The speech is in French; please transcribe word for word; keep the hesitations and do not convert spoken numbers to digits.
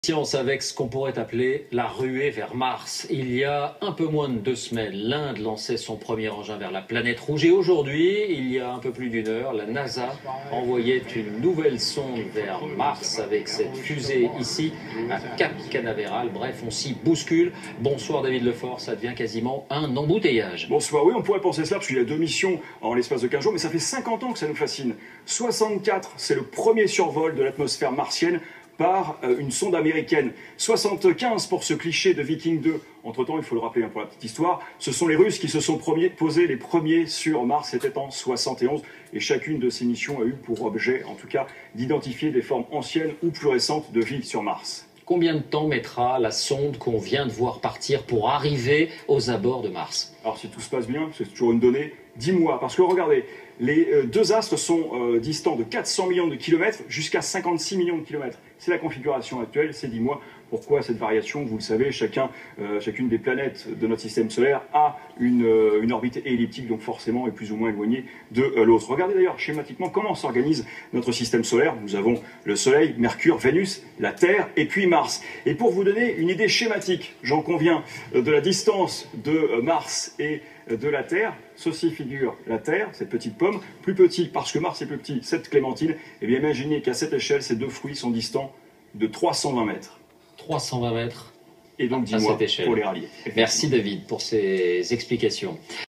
Science avec ce qu'on pourrait appeler la ruée vers Mars. Il y a un peu moins de deux semaines, l'Inde lançait son premier engin vers la planète rouge. Et aujourd'hui, il y a un peu plus d'une heure, la NASA envoyait une nouvelle sonde vers Mars avec cette fusée ici à Cap Canaveral. Bref, on s'y bouscule. Bonsoir David Lefort, ça devient quasiment un embouteillage. Bonsoir, oui, on pourrait penser cela parce qu'il y a deux missions en l'espace de quinze jours, mais ça fait cinquante ans que ça nous fascine. soixante-quatre, c'est le premier survol de l'atmosphère martienne par une sonde américaine. soixante-quinze pour ce cliché de Viking deux. Entre-temps, il faut le rappeler hein, pour la petite histoire, ce sont les Russes qui se sont premiers, posés les premiers sur Mars, c'était en soixante et onze, et chacune de ces missions a eu pour objet, en tout cas, d'identifier des formes anciennes ou plus récentes de vie sur Mars. Combien de temps mettra la sonde qu'on vient de voir partir pour arriver aux abords de Mars? Alors si tout se passe bien, c'est toujours une donnée, dix mois. Parce que regardez, les deux astres sont euh, distants de quatre cents millions de kilomètres jusqu'à cinquante-six millions de kilomètres. C'est la configuration actuelle, c'est dix mois. Pourquoi cette variation? Vous le savez, chacun, euh, chacune des planètes de notre système solaire a une, euh, une orbite elliptique, donc forcément est plus ou moins éloignée de euh, l'autre. Regardez d'ailleurs schématiquement comment s'organise notre système solaire. Nous avons le Soleil, Mercure, Vénus, la Terre et puis Mars. Et pour vous donner une idée schématique, j'en conviens, euh, de la distance de euh, Mars et euh, de la Terre, ceci figure la Terre, cette petite pomme, plus petit parce que Mars est plus petit, cette clémentine. Et bien imaginez qu'à cette échelle, ces deux fruits sont distants de trois cent vingt mètres. trois cent vingt mètres et donc dix à mois cette échelle. Pour les rallier. Merci David pour ces explications.